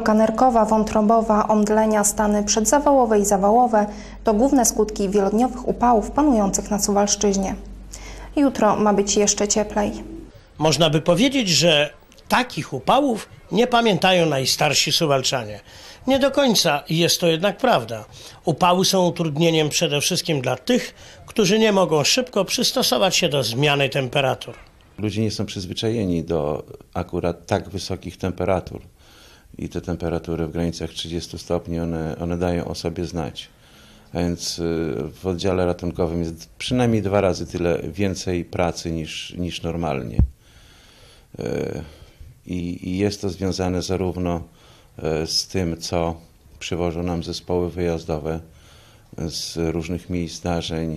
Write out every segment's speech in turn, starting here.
Działka nerkowa, wątrobowa, omdlenia, stany przedzawałowe i zawałowe to główne skutki wielodniowych upałów panujących na Suwalszczyźnie. Jutro ma być jeszcze cieplej. Można by powiedzieć, że takich upałów nie pamiętają najstarsi Suwalczanie. Nie do końca jest to jednak prawda. Upały są utrudnieniem przede wszystkim dla tych, którzy nie mogą szybko przystosować się do zmiany temperatur. Ludzie nie są przyzwyczajeni do akurat tak wysokich temperatur i te temperatury w granicach 30 stopni, one dają o sobie znać. A więc w oddziale ratunkowym jest przynajmniej 2 razy tyle więcej pracy niż normalnie. I jest to związane zarówno z tym, co przywożą nam zespoły wyjazdowe z różnych miejsc zdarzeń.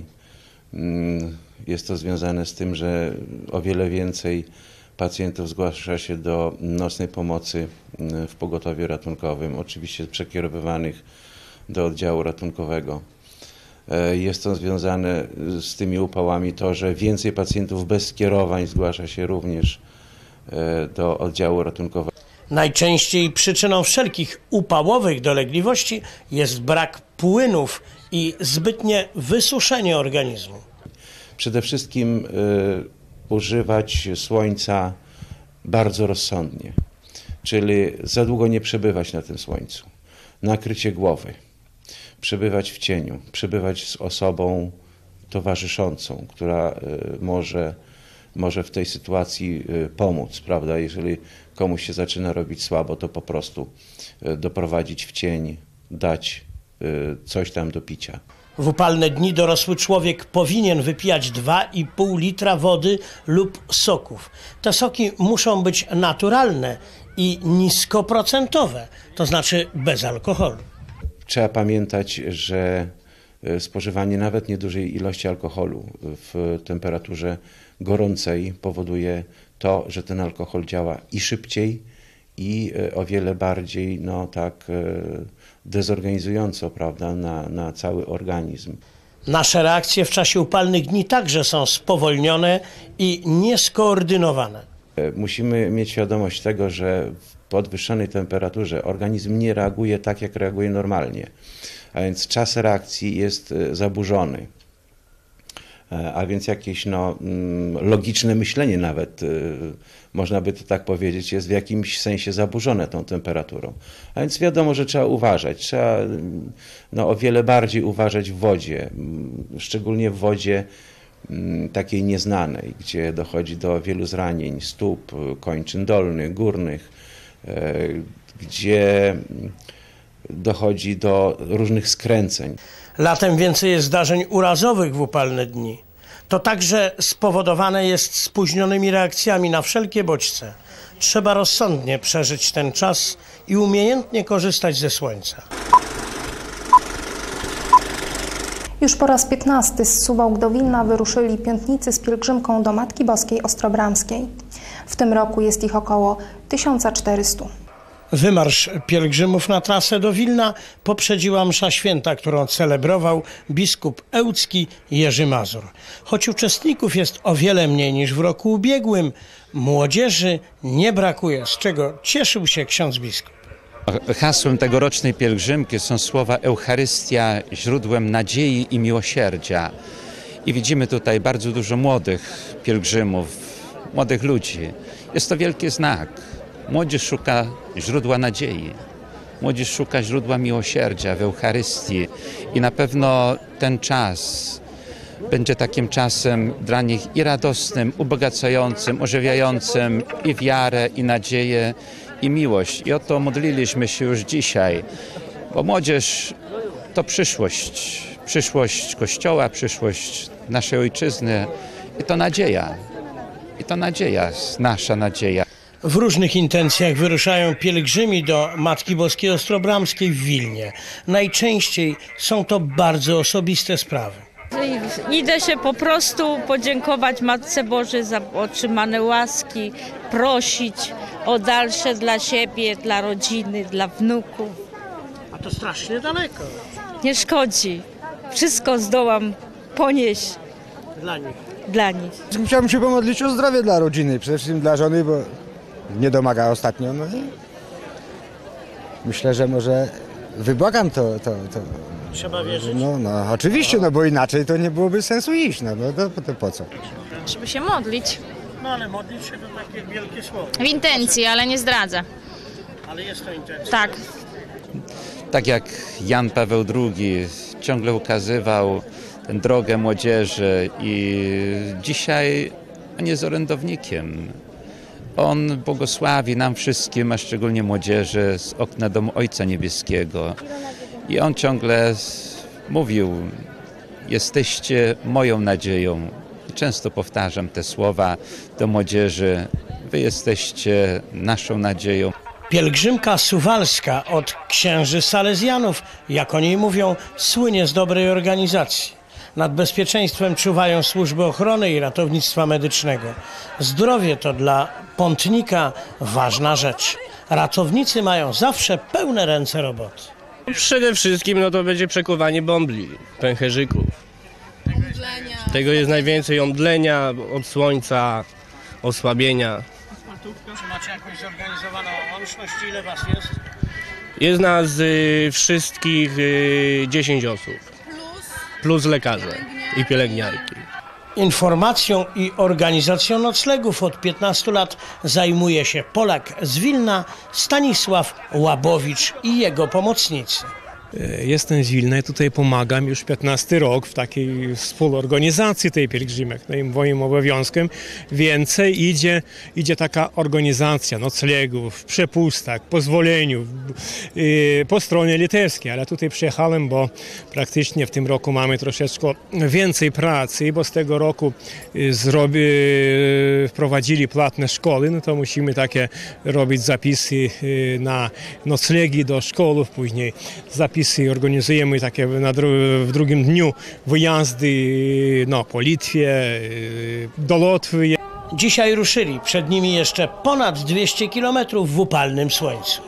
Jest to związane z tym, że o wiele więcej pacjentów zgłasza się do nocnej pomocy w pogotowiu ratunkowym, oczywiście przekierowywanych do oddziału ratunkowego. Jest to związane z tymi upałami to, że więcej pacjentów bez skierowań zgłasza się również do oddziału ratunkowego. Najczęściej przyczyną wszelkich upałowych dolegliwości jest brak płynów i zbytnie wysuszenie organizmu. Przede wszystkim używać słońca bardzo rozsądnie, czyli za długo nie przebywać na tym słońcu, nakrycie głowy, przebywać w cieniu, przebywać z osobą towarzyszącą, która może w tej sytuacji pomóc, prawda? Jeżeli komuś się zaczyna robić słabo, to po prostu doprowadzić w cień, dać coś tam do picia. W upalne dni dorosły człowiek powinien wypijać 2,5 litra wody lub soków. Te soki muszą być naturalne i niskoprocentowe, to znaczy bez alkoholu. Trzeba pamiętać, że spożywanie nawet niedużej ilości alkoholu w temperaturze gorącej powoduje to, że ten alkohol działa i szybciej, i o wiele bardziej dezorganizująco, prawda, na cały organizm. Nasze reakcje w czasie upalnych dni także są spowolnione i nieskoordynowane. Musimy mieć świadomość tego, że w podwyższonej temperaturze organizm nie reaguje tak, jak reaguje normalnie, a więc czas reakcji jest zaburzony. A więc jakieś logiczne myślenie nawet, można by to tak powiedzieć, jest w jakimś sensie zaburzone tą temperaturą. A więc wiadomo, że trzeba uważać, trzeba o wiele bardziej uważać w wodzie, szczególnie w wodzie takiej nieznanej, gdzie dochodzi do wielu zranień stóp, kończyn dolnych, górnych, gdzie dochodzi do różnych skręceń. Latem więcej jest zdarzeń urazowych w upalne dni. To także spowodowane jest spóźnionymi reakcjami na wszelkie bodźce. Trzeba rozsądnie przeżyć ten czas i umiejętnie korzystać ze słońca. Już po raz 15 z Suwałk do Wilna wyruszyli piętnicy z pielgrzymką do Matki Boskiej Ostrobramskiej. W tym roku jest ich około 1400. Wymarsz pielgrzymów na trasę do Wilna poprzedziła msza święta, którą celebrował biskup ełcki Jerzy Mazur. Choć uczestników jest o wiele mniej niż w roku ubiegłym, młodzieży nie brakuje, z czego cieszył się ksiądz biskup. Hasłem tegorocznej pielgrzymki są słowa Eucharystia źródłem nadziei i miłosierdzia. I widzimy tutaj bardzo dużo młodych pielgrzymów, młodych ludzi. Jest to wielki znak. Młodzież szuka źródła nadziei, młodzież szuka źródła miłosierdzia w Eucharystii i na pewno ten czas będzie takim czasem dla nich i radosnym, ubogacającym, ożywiającym i wiarę, i nadzieję, i miłość. I o to modliliśmy się już dzisiaj, bo młodzież to przyszłość Kościoła, przyszłość naszej ojczyzny i to nadzieja, nasza nadzieja. W różnych intencjach wyruszają pielgrzymi do Matki Boskiej Ostrobramskiej w Wilnie. Najczęściej są to bardzo osobiste sprawy. Idę się po prostu podziękować Matce Bożej za otrzymane łaski, prosić o dalsze dla siebie, dla rodziny, dla wnuków. A to strasznie daleko. Nie szkodzi. Wszystko zdołam ponieść dla nich. Chciałbym się pomodlić o zdrowie dla rodziny, przede wszystkim dla żony, bo nie domaga ostatnio. Myślę, że może wybłagam to. Trzeba wierzyć. No oczywiście, no bo inaczej to nie byłoby sensu iść, no bo to po co? Żeby się modlić. No ale modlić się to takie wielkie słowo. W intencji, ale nie zdradzę. Ale jest to intencja. Tak. Tak jak Jan Paweł II ciągle ukazywał tę drogę młodzieży i dzisiaj on jest orędownikiem. On błogosławi nam wszystkim, a szczególnie młodzieży, z okna domu Ojca Niebieskiego. I on ciągle mówił, jesteście moją nadzieją. Często powtarzam te słowa do młodzieży, wy jesteście naszą nadzieją. Pielgrzymka suwalska od księży salezjanów, jak o niej mówią, słynie z dobrej organizacji. Nad bezpieczeństwem czuwają służby ochrony i ratownictwa medycznego. Zdrowie to dla pątnika ważna rzecz. Ratownicy mają zawsze pełne ręce roboty. Przede wszystkim to będzie przekuwanie bąbli, pęcherzyków. Tego jest najwięcej, omdlenia od słońca, osłabienia. Czy macie jakąś zorganizowaną łączność? Ile was jest? Jest nas wszystkich 10 osób. Plus lekarze i pielęgniarki. Informacją i organizacją noclegów od 15 lat zajmuje się Polak z Wilna Stanisław Łabowicz i jego pomocnicy. Jestem z Wilna i tutaj pomagam już 15 rok w takiej współorganizacji tej pielgrzymek. No i moim obowiązkiem więcej idzie taka organizacja noclegów, przepustek, pozwoleniu po stronie litewskiej, ale tutaj przyjechałem, bo praktycznie w tym roku mamy troszeczkę więcej pracy, bo z tego roku wprowadzili płatne szkoły, no to musimy takie robić zapisy na noclegi do szkoły, później zapisy organizujemy takie w drugim dniu wyjazdy po Litwie, do Łotwy. Dzisiaj ruszyli, przed nimi jeszcze ponad 200 kilometrów w upalnym słońcu.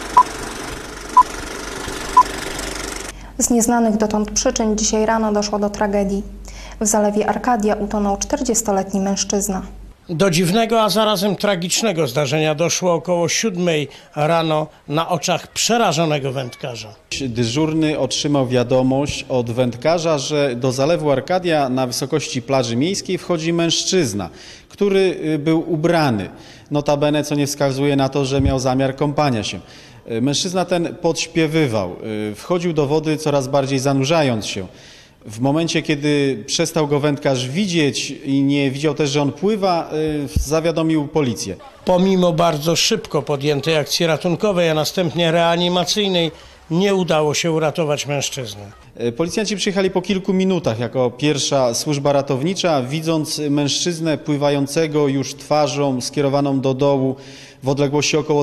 Z nieznanych dotąd przyczyn dzisiaj rano doszło do tragedii. W zalewie Arkadia utonął 40-letni mężczyzna. Do dziwnego, a zarazem tragicznego zdarzenia doszło około 7 rano na oczach przerażonego wędkarza. Dyżurny otrzymał wiadomość od wędkarza, że do zalewu Arkadia na wysokości plaży miejskiej wchodzi mężczyzna, który był ubrany. Notabene, co nie wskazuje na to, że miał zamiar kąpania się. Mężczyzna ten podśpiewywał, wchodził do wody coraz bardziej zanurzając się. W momencie, kiedy przestał go wędkarz widzieć i nie widział też, że on pływa, zawiadomił policję. Pomimo bardzo szybko podjętej akcji ratunkowej, a następnie reanimacyjnej, nie udało się uratować mężczyzny. Policjanci przyjechali po kilku minutach jako pierwsza służba ratownicza, widząc mężczyznę pływającego już twarzą skierowaną do dołu w odległości około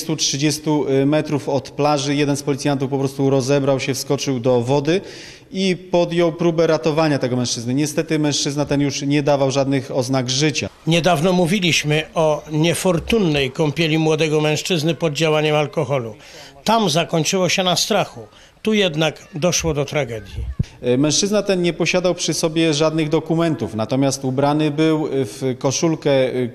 20-30 metrów od plaży. Jeden z policjantów po prostu rozebrał się, wskoczył do wody i podjął próbę ratowania tego mężczyzny. Niestety mężczyzna ten już nie dawał żadnych oznak życia. Niedawno mówiliśmy o niefortunnej kąpieli młodego mężczyzny pod działaniem alkoholu. Tam zakończyło się na strachu. Tu jednak doszło do tragedii. Mężczyzna ten nie posiadał przy sobie żadnych dokumentów, natomiast ubrany był w koszulkę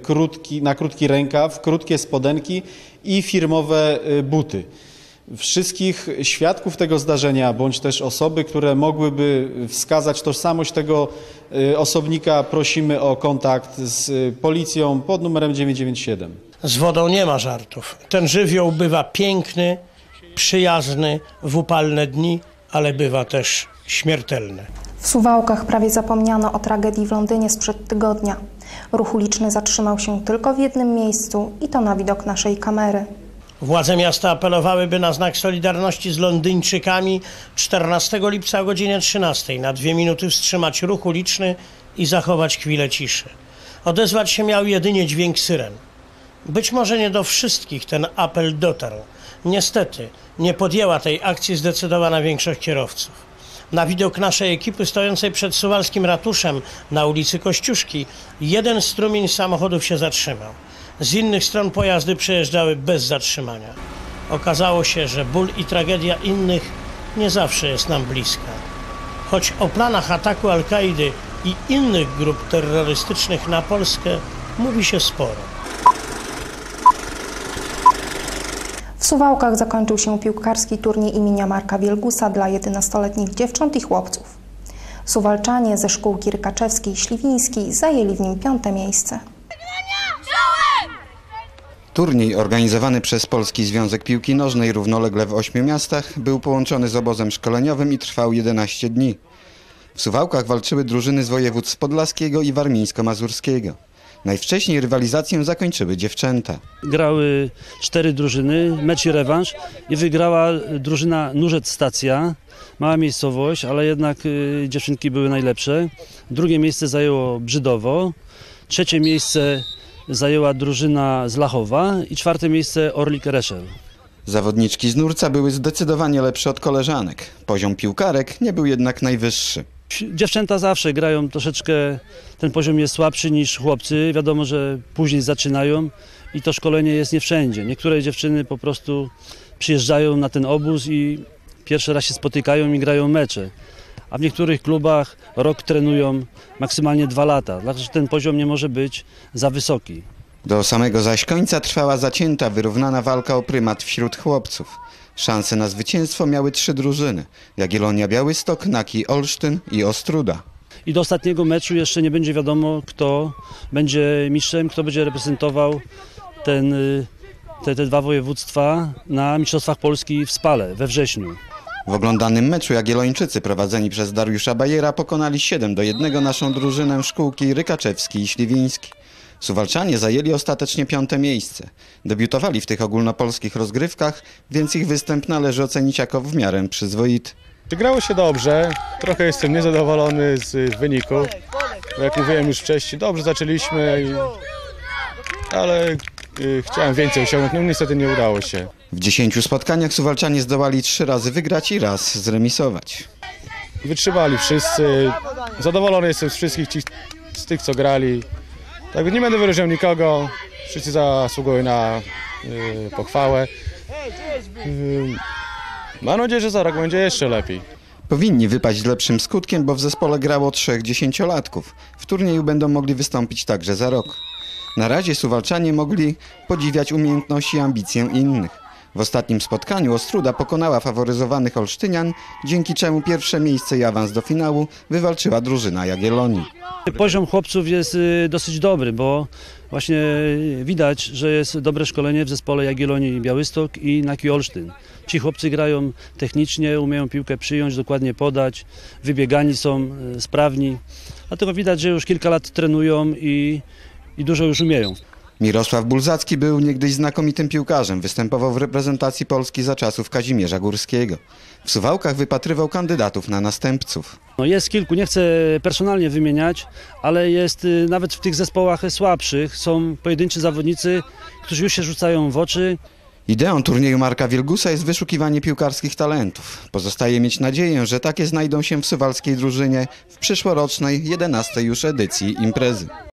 na krótki rękaw, krótkie spodenki i firmowe buty. Wszystkich świadków tego zdarzenia, bądź też osoby, które mogłyby wskazać tożsamość tego osobnika, prosimy o kontakt z policją pod numerem 997. Z wodą nie ma żartów. Ten żywioł bywa piękny, przyjazny w upalne dni, ale bywa też śmiertelny. W Suwałkach prawie zapomniano o tragedii w Londynie sprzed tygodnia. Ruch uliczny zatrzymał się tylko w jednym miejscu i to na widok naszej kamery. Władze miasta apelowały, by na znak solidarności z Londyńczykami 14 lipca o godzinie 13 na 2 minuty wstrzymać ruch uliczny i zachować chwilę ciszy. Odezwać się miał jedynie dźwięk syren. Być może nie do wszystkich ten apel dotarł. Niestety nie podjęła tej akcji zdecydowana większość kierowców. Na widok naszej ekipy stojącej przed suwalskim ratuszem na ulicy Kościuszki jeden strumień samochodów się zatrzymał. Z innych stron pojazdy przejeżdżały bez zatrzymania. Okazało się, że ból i tragedia innych nie zawsze jest nam bliska. Choć o planach ataku Al-Kaidy i innych grup terrorystycznych na Polskę mówi się sporo. W Suwałkach zakończył się piłkarski turniej imienia Marka Wielgusa dla 11-letnich dziewcząt i chłopców. Suwalczanie ze szkółki rykaczewskiej-śliwińskiej zajęli w nim 5. miejsce. Turniej organizowany przez Polski Związek Piłki Nożnej równolegle w 8 miastach był połączony z obozem szkoleniowym i trwał 11 dni. W Suwałkach walczyły drużyny z województw podlaskiego i warmińsko-mazurskiego. Najwcześniej rywalizację zakończyły dziewczęta. Grały 4 drużyny, mecz i rewanż i wygrała drużyna Nurzec Stacja. Mała miejscowość, ale jednak dziewczynki były najlepsze. Drugie miejsce zajęło Brzydowo, trzecie miejsce zajęła drużyna z Lachowa i 4. miejsce Orlik Reszel. Zawodniczki z Nurca były zdecydowanie lepsze od koleżanek. Poziom piłkarek nie był jednak najwyższy. Dziewczęta zawsze grają troszeczkę, ten poziom jest słabszy niż chłopcy. Wiadomo, że później zaczynają i to szkolenie jest nie wszędzie. Niektóre dziewczyny po prostu przyjeżdżają na ten obóz i pierwszy raz się spotykają i grają mecze. A w niektórych klubach rok trenują, maksymalnie 2 lata. Dlatego ten poziom nie może być za wysoki. Do samego zaś końca trwała zacięta, wyrównana walka o prymat wśród chłopców. Szanse na zwycięstwo miały 3 drużyny: Jagiellonia Białystok, Naki Olsztyn i Ostruda. I do ostatniego meczu jeszcze nie będzie wiadomo, kto będzie mistrzem, kto będzie reprezentował te 2 województwa na Mistrzostwach Polski w Spale we wrześniu. W oglądanym meczu Jagiellończycy prowadzeni przez Dariusza Bajera pokonali 7-1 naszą drużynę szkółki rykaczewskiej i śliwińskiej. Suwalczanie zajęli ostatecznie 5. miejsce. Debiutowali w tych ogólnopolskich rozgrywkach, więc ich występ należy ocenić jako w miarę przyzwoity. Grało się dobrze, trochę jestem niezadowolony z wyniku. Jak mówiłem już wcześniej, dobrze zaczęliśmy, ale chciałem więcej osiągnąć, no niestety nie udało się. W 10 spotkaniach Suwalczanie zdołali 3 razy wygrać i raz zremisować. Wytrzymali wszyscy, zadowolony jestem z wszystkich z tych, co grali. Tak, nie będę wyróżniał nikogo, wszyscy zasługują na pochwałę. Mam nadzieję, że za rok będzie jeszcze lepiej. Powinni wypaść z lepszym skutkiem, bo w zespole grało 3 dziesięciolatków. W turnieju będą mogli wystąpić także za rok. Na razie Suwalczanie mogli podziwiać umiejętności i ambicje innych. W ostatnim spotkaniu Ostruda pokonała faworyzowanych Olsztynian, dzięki czemu pierwsze miejsce i awans do finału wywalczyła drużyna Jagiellonii. Poziom chłopców jest dosyć dobry, bo właśnie widać, że jest dobre szkolenie w zespole Jagiellonii Białystok i Naki Olsztyn. Ci chłopcy grają technicznie, umieją piłkę przyjąć, dokładnie podać, wybiegani są, sprawni. Dlatego widać, że już kilka lat trenują i dużo już umieją. Mirosław Bulzacki był niegdyś znakomitym piłkarzem. Występował w reprezentacji Polski za czasów Kazimierza Górskiego. W Suwałkach wypatrywał kandydatów na następców. No jest kilku, nie chcę personalnie wymieniać, ale jest nawet w tych zespołach słabszych. Są pojedynczy zawodnicy, którzy już się rzucają w oczy. Ideą turnieju Marka Wielgusa jest wyszukiwanie piłkarskich talentów. Pozostaje mieć nadzieję, że takie znajdą się w suwalskiej drużynie w przyszłorocznej 11. już edycji imprezy.